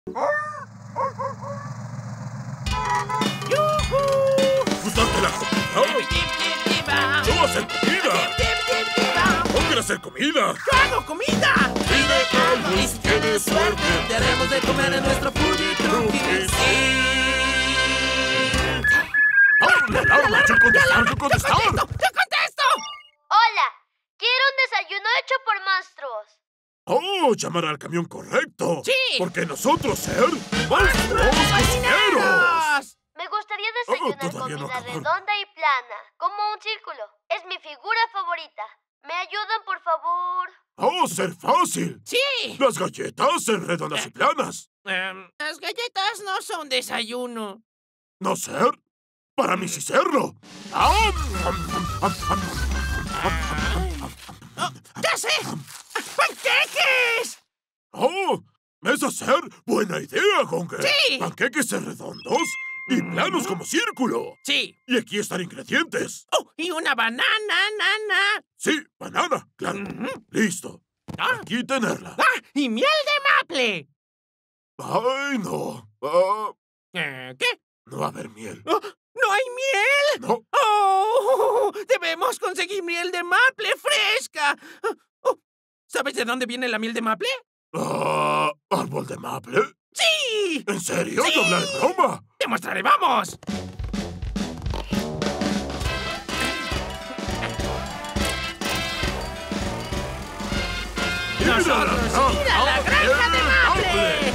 ¿Gustaste la comida? ¡Yo voy a hacer comida! ¿No quieres hacer comida? ¡Yo hago comida! Pide algo y si tienes suerte te haremos de comer en nuestro foodie truquis. ¡Yo contestar! ¡Yo contesto! Hola, quiero un desayuno hecho por monstruos. ¡Oh, llamar al camión correcto! ¡Sí! Porque nosotros ser monstruos cocineros. Me gustaría desayunar todavía no comida acabaron. redonda y plana, como un círculo. Es mi figura favorita. ¿Me ayudan, por favor? ¡Oh, ser fácil! ¡Sí! Las galletas ser redondas y planas. Las galletas no son desayuno. ¿No ser? Para mí sí serlo. ¡Ya sé! ¡Panqueques! ¡Oh! ¡Es hacer buena idea, Gonger! ¡Sí! Panqueques ser redondos y planos como círculo. Sí. Y aquí están ingredientes. ¡Oh! Y una banana, nana. Sí, banana, claro. Listo. Aquí tenerla. ¡Ah! Y miel de maple. ¡Ay, no! ¿Qué? No va a haber miel. Oh, ¿no hay miel? No. ¡Oh! Debemos conseguir miel de maple fresca. Oh, ¿sabes de dónde viene la miel de maple? ¿Árbol de maple? ¡Sí! ¿En serio? ¡Sí! ¿No hablar de broma? ¡Te mostraré! ¡Vamos! ¡Nosotros ir a la granja de maple!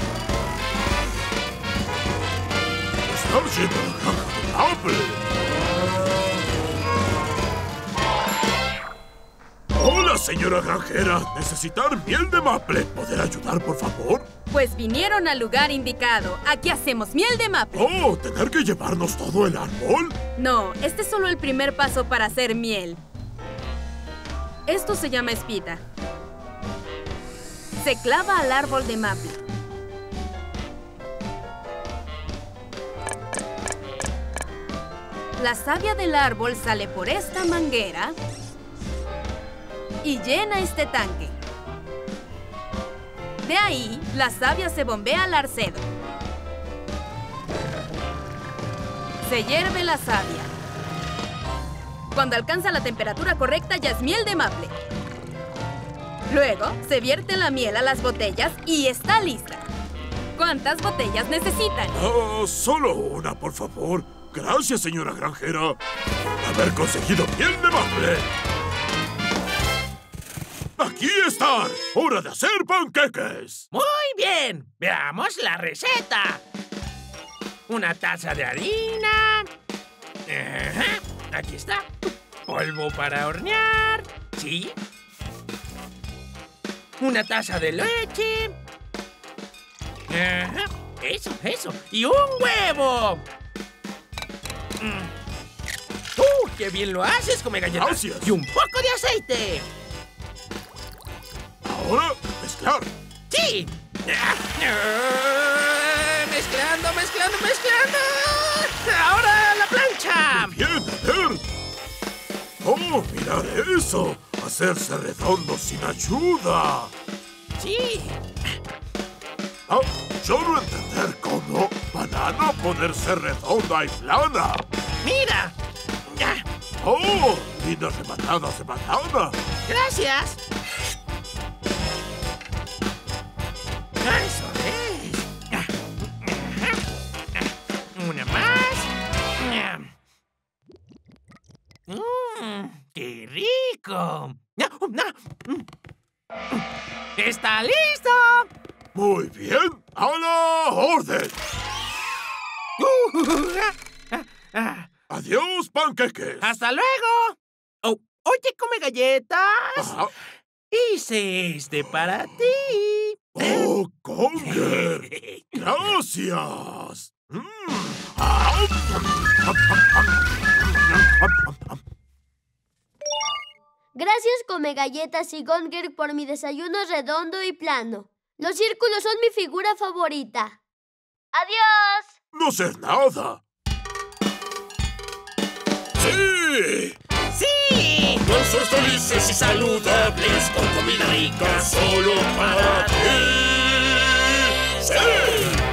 Estamos yendo a la granja de maple. Hola, señora granjera. ¿Necesitar miel de maple? ¿Poder ayudar, por favor? Pues vinieron al lugar indicado. Aquí hacemos miel de maple. Oh, ¿tener que llevarnos todo el árbol? No, este es solo el primer paso para hacer miel. Esto se llama espita. Se clava al árbol de maple. La savia del árbol sale por esta manguera y llena este tanque. De ahí, la savia se bombea al arcedo. Se hierve la savia. Cuando alcanza la temperatura correcta, ya es miel de maple. Luego, se vierte la miel a las botellas y está lista. ¿Cuántas botellas necesitan? Solo una, por favor. Gracias, señora granjera. Haber conseguido miel de maple. ¡Aquí están! ¡Hora de hacer panqueques! ¡Muy bien! Veamos la receta. Una taza de harina. Ajá, aquí está. Polvo para hornear. Sí. Una taza de leche. Ajá, eso. Y un huevo. ¡Qué bien lo haces, come galletas! Gracias. Y un poco de aceite. Ahora, mezclar. ¡Sí! Mezclando. ¡Ahora la plancha! Bien, a ver. ¡Oh, mirar eso! Hacerse redondo sin ayuda. Sí. Yo no entender cómo banana ponerse redonda y plana. ¡Mira! ¡Oh! Lindas rematadas de banana. ¡Gracias! ¡Eso es! Una más. ¡Qué rico! ¡Está listo! Muy bien. ¡A la orden! ¡Adiós, panqueques! ¡Hasta luego! Oh, oye, come galletas. Ajá. Hice este para ti. ¡Oh, Gonger! ¡Gracias! Gracias, Come Galletas y Gonger, por mi desayuno redondo y plano. Los círculos son mi figura favorita. ¡Adiós! ¡No ser nada! ¡Sí! ¡Sí! Monstruos felices y saludables con comida rica solo para ti. ¡Sí!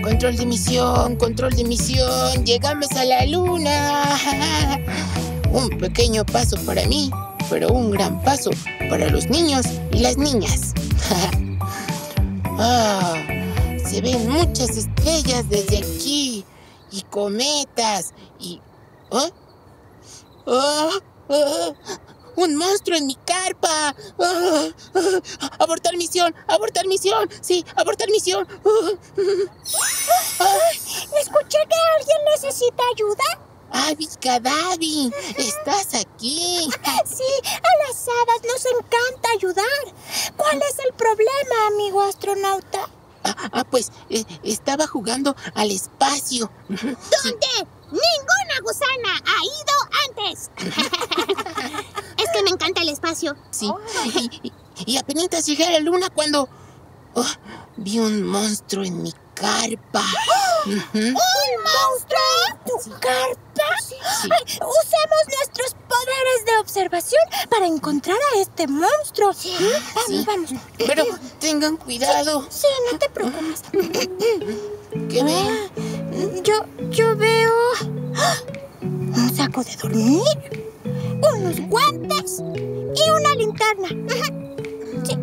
Control de misión, llegamos a la luna. Un pequeño paso para mí, pero un gran paso para los niños y las niñas. Se ven muchas estrellas desde aquí, y cometas, y... ¡un monstruo en mi carpa! ¡Abortar misión! ¡Sí, abortar misión! Escuché que alguien necesita ayuda. ¡Abby Cadavi! ¿Estás aquí? Sí, a las hadas nos encanta ayudar. ¿Cuál es el problema, amigo astronauta? Pues estaba jugando al espacio. ¿Dónde? ¡Ninguna gusana ha ido antes! Es que me encanta el espacio. Sí, y apenas llegué a la luna cuando... vi un monstruo en mi carpa. ¿Un monstruo en tu carpa? Sí. Usemos nuestros poderes de observación para encontrar a este monstruo. Sí. Vamos. Pero tengan cuidado. Sí, no te preocupes. ¿Qué ven? Yo veo un saco de dormir, unos guantes y una linterna. Sí.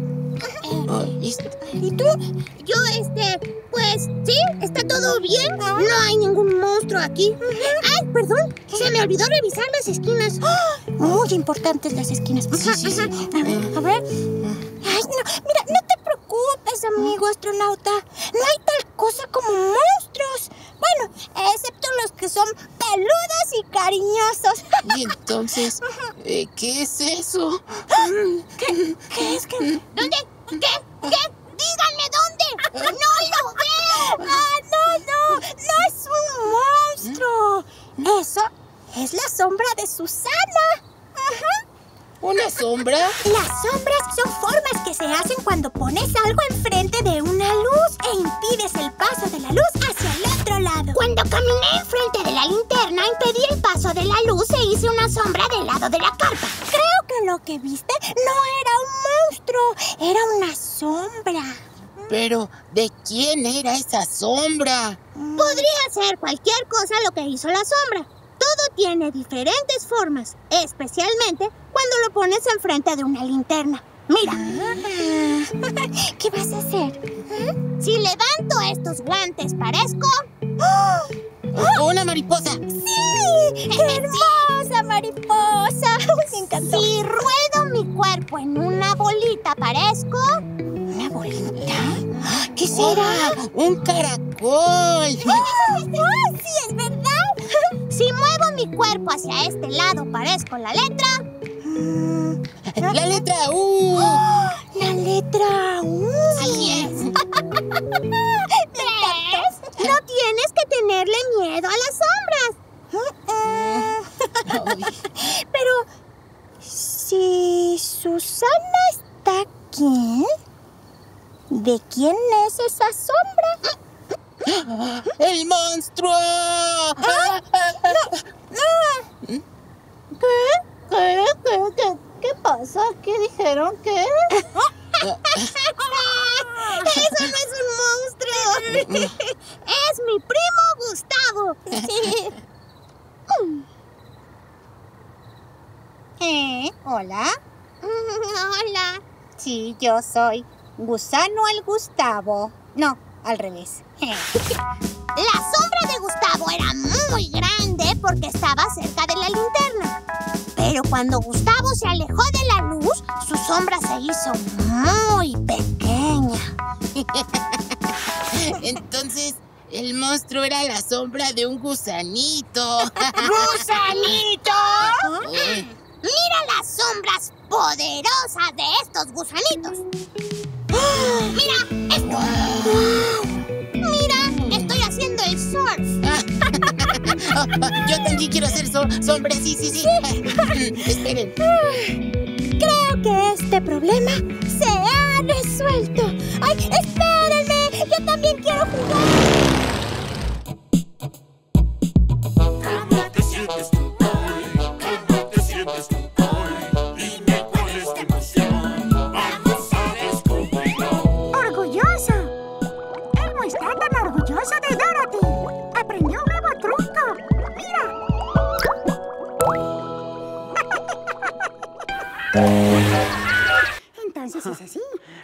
¿Y tú? Yo, pues sí, está todo bien. No hay ningún monstruo aquí. Ay, perdón, se me olvidó revisar las esquinas. Muy importantes las esquinas. Sí. A ver. Ay, no, mira, no te preocupes, amigo astronauta. No hay tal cosa como monstruos. Bueno, excepto los que son peludos y cariñosos. ¿Y entonces qué es eso? ¿Qué es? ¿Dónde? ¿Qué? ¡Díganme dónde! ¡No lo veo! ¡No es un monstruo! Eso es la sombra de Susana. ¿Una sombra? Las sombras son formas que se hacen cuando pones algo enfrente de una luz e impides el paso de la luz hacia el otro lado. Cuando caminé enfrente de la linterna, impedí el paso de la luz e hice una sombra del lado de la carpa. Creo que lo que viste no era un monstruo, era una sombra. Pero, ¿de quién era esa sombra? Podría ser cualquier cosa lo que hizo la sombra. Todo tiene diferentes formas, especialmente cuando lo pones enfrente de una linterna. Mira. ¿Qué vas a hacer? Si levanto estos guantes, ¿parezco? ¡Una mariposa! ¡Sí! ¡Qué hermosa mariposa! Me encantó. Si ruedo mi cuerpo en una bolita, ¿parezco? ¿Una bolita? ¿Qué será? ¡Un caracol! ¡Sí, es verdad! Si muevo mi cuerpo hacia este lado, ¿parezco la letra? ¡La letra U! ¡La letra U! Así es. ¿Ves? No tienes que tenerle miedo a las sombras. Pero, si Susana está aquí, ¿de quién es esa sombra? ¡El monstruo! ¿Qué pasa? ¿Qué dijeron? ¿Qué? ¡Eso no es un monstruo! ¡Es mi primo Gustavo! ¿Hola? Hola. Sí, yo soy Gusano el Gustavo. No, al revés. La sombra de Gustavo era muy grande porque estaba cerca de la linterna. Pero cuando Gustavo se alejó de la luz, su sombra se hizo muy pequeña. Entonces, el monstruo era la sombra de un gusanito. ¡Gusanito! Mira las sombras poderosas de estos gusanitos. ¡Mira esto! ¡Mira! Estoy haciendo el surf. Yo también quiero hacer sombra. Sí. Esperen. Creo que este problema se ha resuelto. ¡Ay, espérenme! ¡Yo también quiero jugar! ¿Cómo te sientes tú hoy? ¿Cómo te sientes tú hoy? Dime cuál es tu emoción. Vamos a descubrirlo. ¡Orgulloso! Elmo está tan orgulloso de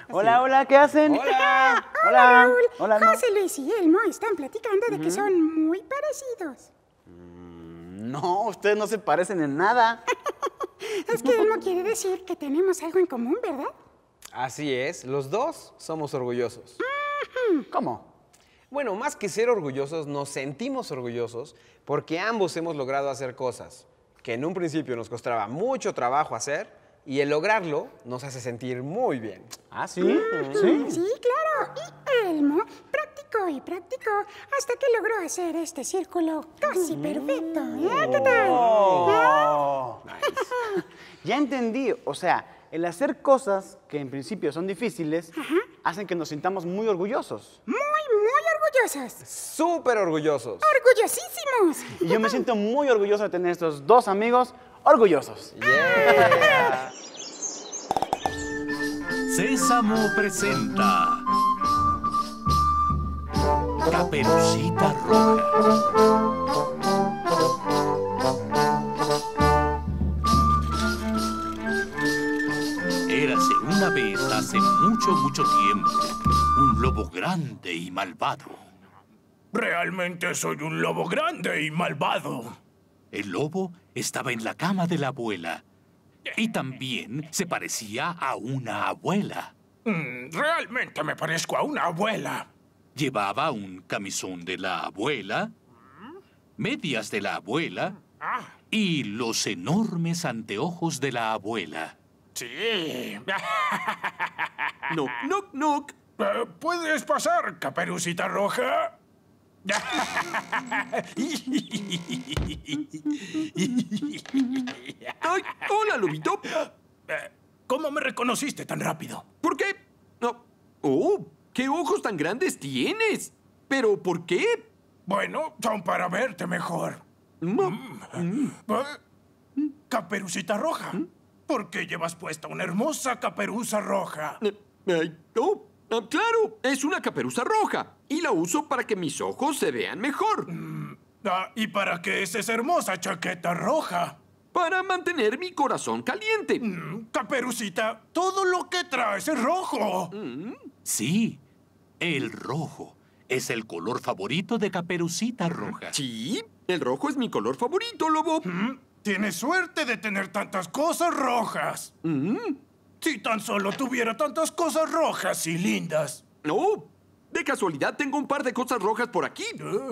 Hola, hola, ¿qué hacen? Hola. Hola. Raúl. Hola, Elmo. José Luis y Elmo están platicando de que son muy parecidos. No, ustedes no se parecen en nada. Es que Elmo quiere decir que tenemos algo en común, ¿verdad? Así es, los dos somos orgullosos. ¿Cómo? Bueno, más que ser orgullosos, nos sentimos orgullosos porque ambos hemos logrado hacer cosas que en un principio nos costaba mucho trabajo hacer y el lograrlo nos hace sentir muy bien. ¿Ah, sí? Sí. Sí, claro. Y Elmo practicó y practicó hasta que logró hacer este círculo casi perfecto. ¿Qué tal? Oh. Ya entendí. O sea, el hacer cosas que en principio son difíciles hacen que nos sintamos muy orgullosos. Muy orgullosos. ¡Súper orgullosos! Orgullosísimos. Y yo me siento muy orgulloso de tener estos dos amigos orgullosos. Yeah. Sésamo presenta Caperucita Roja. Érase una vez, hace mucho tiempo, un lobo grande y malvado. Realmente soy un lobo grande y malvado. El lobo estaba en la cama de la abuela y también se parecía a una abuela. Realmente me parezco a una abuela. Llevaba un camisón de la abuela, medias de la abuela y los enormes anteojos de la abuela. Sí. Knock, knock, knock. ¿Puedes pasar, Caperucita Roja? ¡Ay! ¡Hola, lobito! ¿Cómo me reconociste tan rápido? ¿Por qué? No. ¡Oh! ¡Qué ojos tan grandes tienes! ¿Pero por qué? Bueno, son para verte mejor. Caperucita Roja. ¿Por qué llevas puesta una hermosa caperuza roja? Claro, es una caperuza roja y la uso para que mis ojos se vean mejor. ¿Y para qué es esa hermosa chaqueta roja? Para mantener mi corazón caliente. Caperucita, todo lo que traes es rojo. Sí, el rojo es el color favorito de Caperucita Roja. Sí, el rojo es mi color favorito, lobo. Tienes suerte de tener tantas cosas rojas. Si tan solo tuviera tantas cosas rojas y lindas. No, de casualidad tengo un par de cosas rojas por aquí.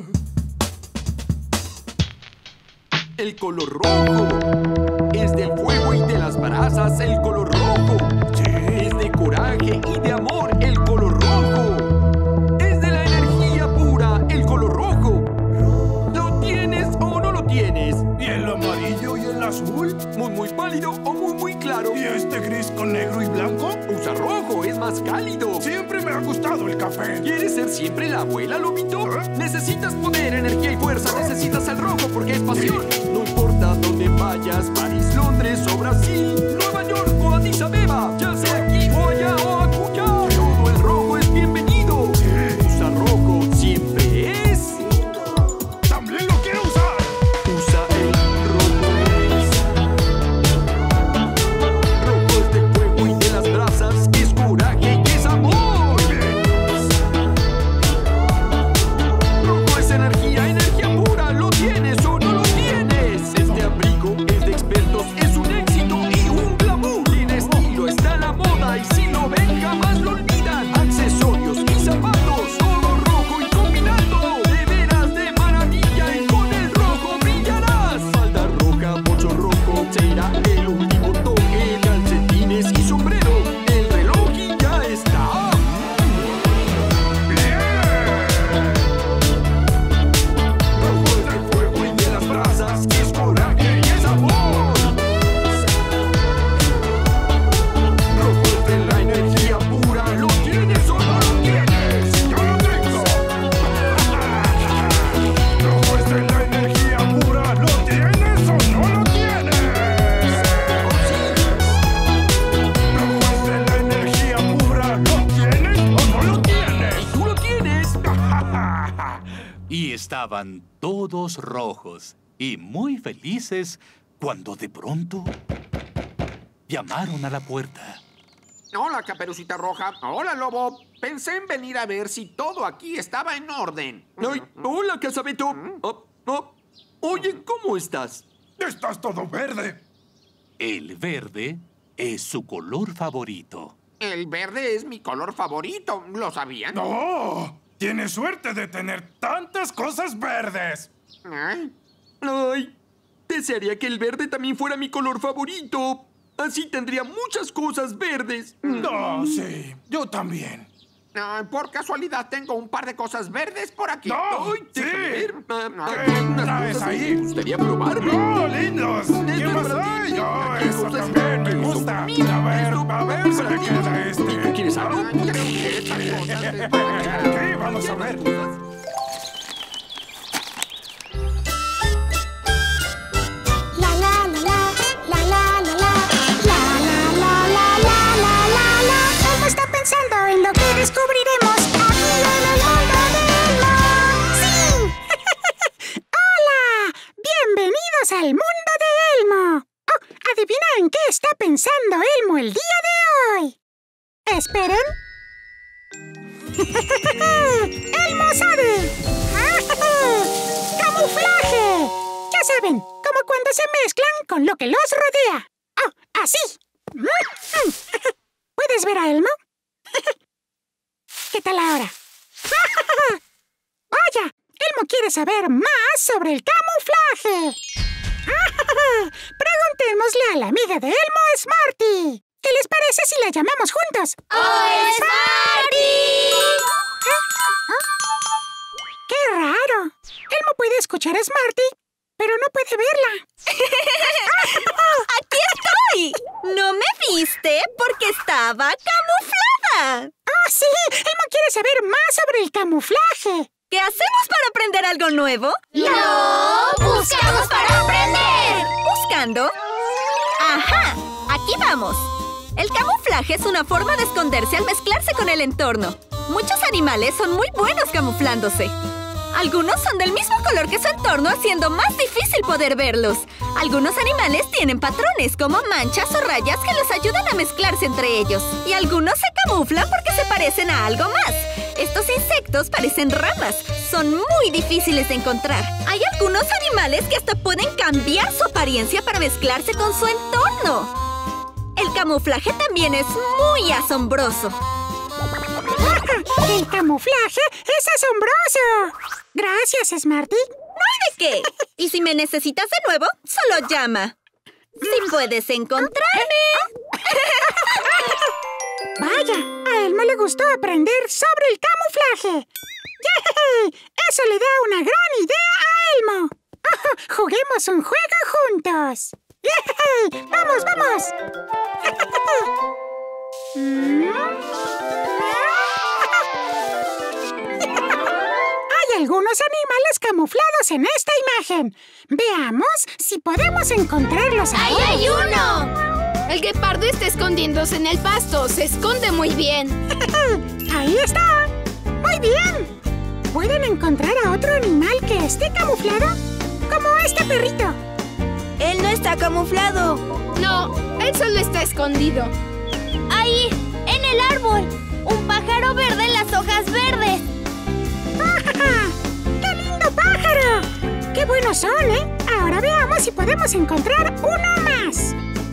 El color rojo es del fuego y de las brasas, el color rojo. Es de coraje y de amor, el color rojo. Es de la energía pura, el color rojo. ¿Lo tienes o no lo tienes? ¿Y el amarillo y el azul? Muy pálido o muy claro. ¿Y este gris con negro y blanco? Usa rojo, es más cálido. Siempre me ha gustado el café. ¿Quieres ser siempre la abuela, lobito? Necesitas poder, energía y fuerza. Necesitas el rojo porque es pasión. No importa dónde vayas, París, Londres o Brasil, Nueva York o Addis Abeba, ya sea aquí o allá o acullá, todo el rojo es bienvenido. Usa rojo, siempre es. ¡También lo quiero usar! Usa el rojo. Rojo es del fuego y de las brasas, es coraje y es amor. Rojo es energía, energía pura. ¿Lo tienes o no lo tienes? Este abrigo es de expertos, es un éxito y un glamour. Tiene estilo, está a la moda y si no ven jamás lo olvidan. Accesorios y zapatos, todo rojo y combinando. De veras de maravilla y con el rojo brillarás. Falda roja, bolso rojo, será el último toque. Calcetines y sombrero, el reloj y ya está. Rojo es del fuego y de las brasas, es coraje y es amor. Rojo es de la energía pura, ¿lo tienes o no lo tienes? ¡Yo lo tengo! Rojo es de la energía pura. ¿Lo tienes o no lo tienes? Rojo es de la energía pura. ¿Lo tienes o no lo tienes? ¿Tú lo tienes? Y estaban todos rojos y muy felices cuando de pronto llamaron a la puerta. Hola, Caperucita Roja. Hola, Lobo. Pensé en venir a ver si todo aquí estaba en orden. Ay, hola, Casabeto. Oye, ¿cómo estás? Estás todo verde. El verde es su color favorito. El verde es mi color favorito. ¿Lo sabían? ¡No! Tienes suerte de tener tantas cosas verdes. ¿Eh? Ay, desearía que el verde también fuera mi color favorito. Así tendría muchas cosas verdes. No, sí. Yo también. Por casualidad tengo un par de cosas verdes por aquí. ¡No! Ay, ¡Sí! déjame ver. ¿Qué Unas traes cosas que ahí? me gustaría probarme. ¡No, lindos! ¿Qué Esto más es para ti. hay? ¡Oh, Aquí hay eso cosas también me que son gusta! para mí. A ver si para me ti. queda ¿Y tú este. quieres algo? Creo que estas cosas es para acá. ¿Qué? Vamos a ver. La la la la, la la la la, la la la la la la la la. Elmo está pensando en lo que descubriremos aquí en el mundo de Elmo. ¡Sí! ¡Hola! ¡Bienvenidos al mundo de Elmo! Oh, ¿adivina en qué está pensando Elmo el día de hoy? Esperen. ¡Elmo sabe! ¡Camuflaje! Ya saben, como cuando se mezclan con lo que los rodea. ¡Oh, así! ¿Puedes ver a Elmo? ¿Qué tal ahora? Vaya, Elmo quiere saber más sobre el camuflaje. Preguntémosle a la amiga de Elmo, Smarty. ¿Qué les parece si la llamamos juntos? ¡Oh, Smarty! ¡Qué raro! Elmo puede escuchar a Smarty, pero no puede verla. ¡Aquí estoy! ¿No me viste? Porque estaba camuflada. ¡Oh, sí! Elmo quiere saber más sobre el camuflaje. ¿Qué hacemos para aprender algo nuevo? ¡No! ¡Buscamos para aprender! ¿Buscando? ¡Ajá! Aquí vamos. El camuflaje es una forma de esconderse al mezclarse con el entorno. Muchos animales son muy buenos camuflándose. Algunos son del mismo color que su entorno, haciendo más difícil poder verlos. Algunos animales tienen patrones, como manchas o rayas que los ayudan a mezclarse entre ellos. Y algunos se camuflan porque se parecen a algo más. Estos insectos parecen ramas. Son muy difíciles de encontrar. Hay algunos animales que hasta pueden cambiar su apariencia para mezclarse con su entorno. El camuflaje también es muy asombroso. ¡El camuflaje es asombroso! Gracias, Smarty. ¿No hay de qué? Y si me necesitas de nuevo, solo llama. Si puedes encontrarme. Vaya, a Elmo le gustó aprender sobre el camuflaje. ¡Yay! Eso le da una gran idea a Elmo. Juguemos un juego juntos. ¡Yay! ¡Vamos, vamos! Hay algunos animales camuflados en esta imagen. Veamos si podemos encontrarlos ¡Ahí ahora. hay uno! El guepardo está escondiéndose en el pasto. Se esconde muy bien. ¡Ahí está! ¡Muy bien! ¿Pueden encontrar a otro animal que esté camuflado? Como este perrito. Él no está camuflado. No, él solo está escondido. Ahí, en el árbol. Un pájaro verde en las hojas verdes. ¡Qué lindo pájaro! ¡Qué buenos son, eh! Ahora veamos si podemos encontrar uno más.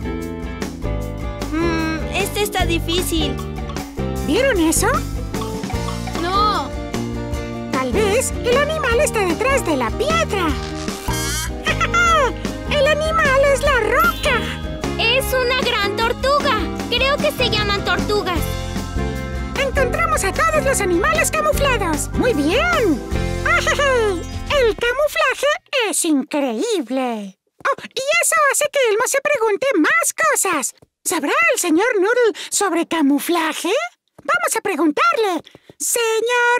Este está difícil. ¿Vieron eso? No. Tal vez el animal está detrás de la piedra. ¡El animal es la roca! Es una gran tortuga. Creo que se llaman tortugas. Encontramos a todos los animales camuflados. ¡Muy bien! ¡El camuflaje es increíble! Oh, y eso hace que Elmo se pregunte más cosas. ¿Sabrá el señor Noodle sobre camuflaje? Vamos a preguntarle. ¡Señor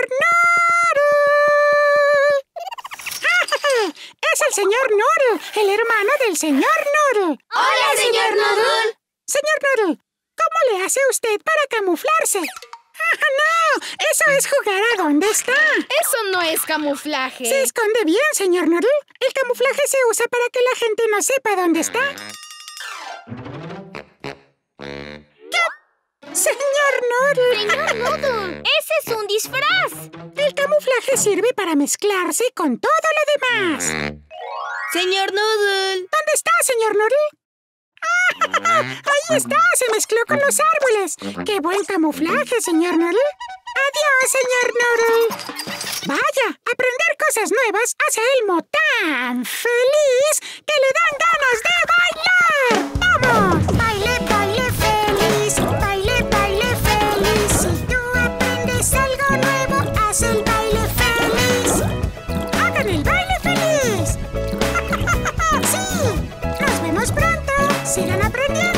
Noodle! ¡Es el señor Noodle, el hermano del señor Noodle! ¡Hola, señor Noodle! Señor Noodle, ¿cómo le hace usted para camuflarse? ¡No! ¡Eso es jugar a dónde está! Eso no es camuflaje. Se esconde bien, señor Noodle. El camuflaje se usa para que la gente no sepa dónde está. ¿Qué? ¡Señor Noodle! ¡Señor Noodle! ¡Ese es un disfraz! El camuflaje sirve para mezclarse con todo lo demás. ¡Señor Noodle! ¿Dónde está, señor Noodle? ¡Ah! ¡Ahí está! ¡Se mezcló con los árboles! ¡Qué buen camuflaje, señor Noodle! ¡Adiós, señor Noodle! Vaya, aprender cosas nuevas hace a Elmo tan feliz que le dan ganas de bailar. ¡Vamos! ¡Baile, baile feliz! ¡Baile, baile feliz! Si tú aprendes algo nuevo, haz el baile feliz. ¡Hagan el baile feliz! ¡Sí! ¡Nos vemos pronto! ¡Sigan aprendiendo!